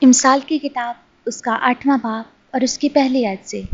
इमसाल की किताब उसका 8वां बाब और उसकी पहली आयत से।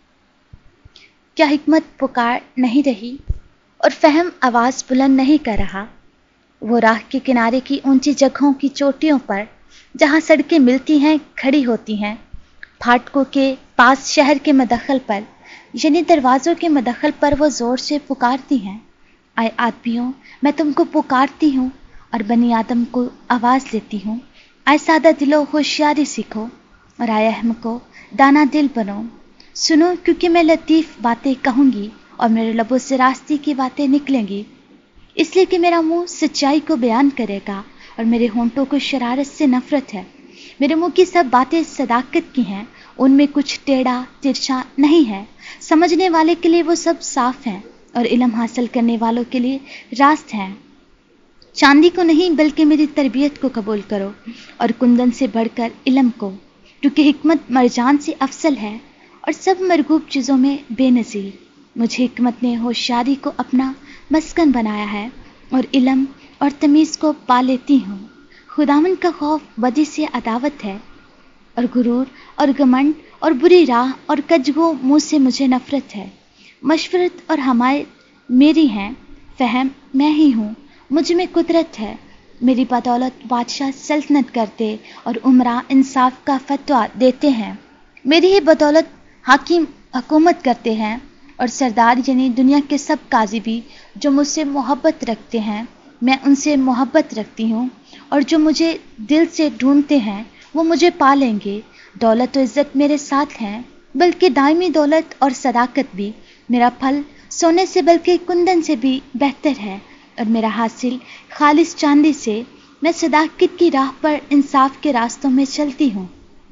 क्या हिकमत पुकार नहीं रही और फहम आवाज़ बुलंद नहीं कर रहा? वो राह के किनारे की ऊंची जगहों की चोटियों पर जहाँ सड़कें मिलती हैं खड़ी होती हैं, फाटकों के पास शहर के मदखल पर यानी दरवाज़ों के मदखल पर वो ज़ोर से पुकारती हैं, आए आदमियों मैं तुमको पुकारती हूँ। और बनी आदम को आवाज़ लेती हूँ, आए सादा दिलो होशियारी सीखो और आए अहमको दाना दिल बनो। सुनो क्योंकि मैं लतीफ़ बातें कहूँगी और मेरे लबों से रास्ते की बातें निकलेंगी, इसलिए कि मेरा मुंह सच्चाई को बयान करेगा और मेरे होंठों को शरारत से नफरत है। मेरे मुंह की सब बातें सदाकत की हैं, उनमें कुछ टेढ़ा तिरछा नहीं है। समझने वाले के लिए वो सब साफ हैं और इल्म हासिल करने वालों के लिए रास्त हैं। चांदी को नहीं बल्कि मेरी तरबियत को कबूल करो और कुंदन से बढ़कर इल्म को, क्योंकि हिकमत मरजान से अफसल है और सब मरगूब चीज़ों में बेनज़ीर। मुझे हिकमत ने होशियारी को अपना मस्कन बनाया है और इल्म और तमीज़ को पा लेती हूँ। खुदावन का खौफ बदी से अदावत है और गुरूर और घमंड और बुरी राह और कजगो मुँह से मुझे नफरत है। मशवरत और हमायत मेरी हैं, फहम मैं ही हूँ, मुझ में कुदरत है। मेरी बदौलत बादशाह सल्तनत करते और उमरा इंसाफ का फतवा देते हैं। मेरी ही बदौलत हाकिम हुकूमत करते हैं और सरदार यानी दुनिया के सब काजी भी जो मुझसे मोहब्बत रखते हैं, मैं उनसे मोहब्बत रखती हूँ। और जो मुझे दिल से ढूंढते हैं वो मुझे पा लेंगे। दौलत और इज़्ज़त मेरे साथ हैं, बल्कि दायमी दौलत और सदाकत भी। मेरा फल सोने से बल्कि कुंदन से भी बेहतर है और मेरा हासिल खालिस चांदी से। मैं सदाकत की राह पर इंसाफ के रास्तों में चलती हूँ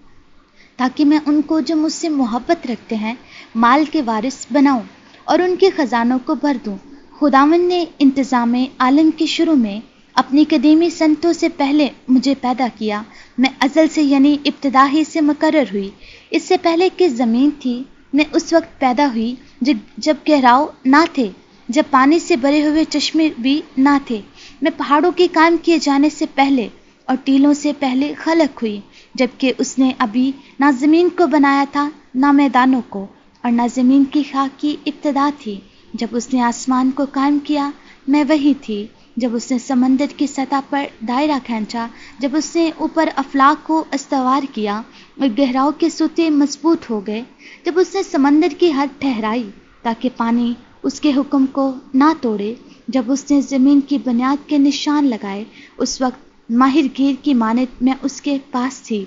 ताकि मैं उनको जो मुझसे मोहब्बत रखते हैं माल के वारिस बनाऊं और उनके ख़जानों को भर दूं। खुदावन ने इंतज़ाम आलम के शुरू में अपनी कदीमी संतों से पहले मुझे पैदा किया। मैं अज़ल से यानी इब्तिदा ही से मुकर्रर हुई। इससे पहले कि ज़मीन थी मैं उस वक्त पैदा हुई जब गहराव ना थे, जब पानी से भरे हुए चश्मे भी ना थे। मैं पहाड़ों के कायम किए जाने से पहले और टीलों से पहले खलक हुई, जबकि उसने अभी ना ज़मीन को बनाया था ना मैदानों को, और ना ज़मीन की खाक की इब्तिदा थी। जब उसने आसमान को कायम किया मैं वही थी। जब उसने समंदर की सतह पर दायरा खींचा, जब उसने ऊपर अफलाक को अस्तवार किया और गहराव के सूते मजबूत हो गए, जब उसने समंदर की हद ठहराई ताकि पानी उसके हुक्म को ना तोड़े, जब उसने ज़मीन की बुनियाद के निशान लगाए, उस वक्त माहिर गिर की मानद मैं उसके पास थी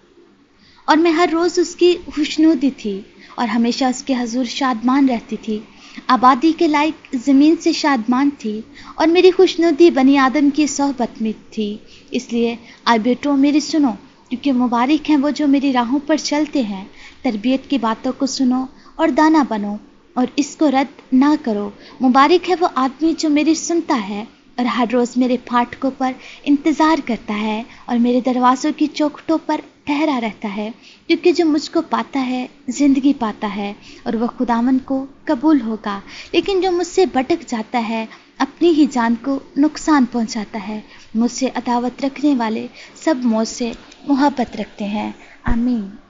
और मैं हर रोज़ उसकी खुशनुदी थी और हमेशा उसके हजूर शादमान रहती थी। आबादी के लायक ज़मीन से शादमान थी और मेरी खुशनुदी बनी आदम की सोहबत में थी। इसलिए आए बेटो मेरी सुनो, क्योंकि मुबारक हैं वो जो मेरी राहों पर चलते हैं। तरबियत की बातों को सुनो और दाना बनो और इसको रद्द ना करो। मुबारक है वो आदमी जो मेरी सुनता है और हर रोज़ मेरे फाटकों पर इंतज़ार करता है और मेरे दरवाज़ों की चौखटों पर ठहरा रहता है, क्योंकि जो मुझको पाता है ज़िंदगी पाता है और वह खुदावन को कबूल होगा। लेकिन जो मुझसे भटक जाता है अपनी ही जान को नुकसान पहुंचाता है। मुझसे अदावत रखने वाले सब मुझसे मोहब्बत रखते हैं। आमीन।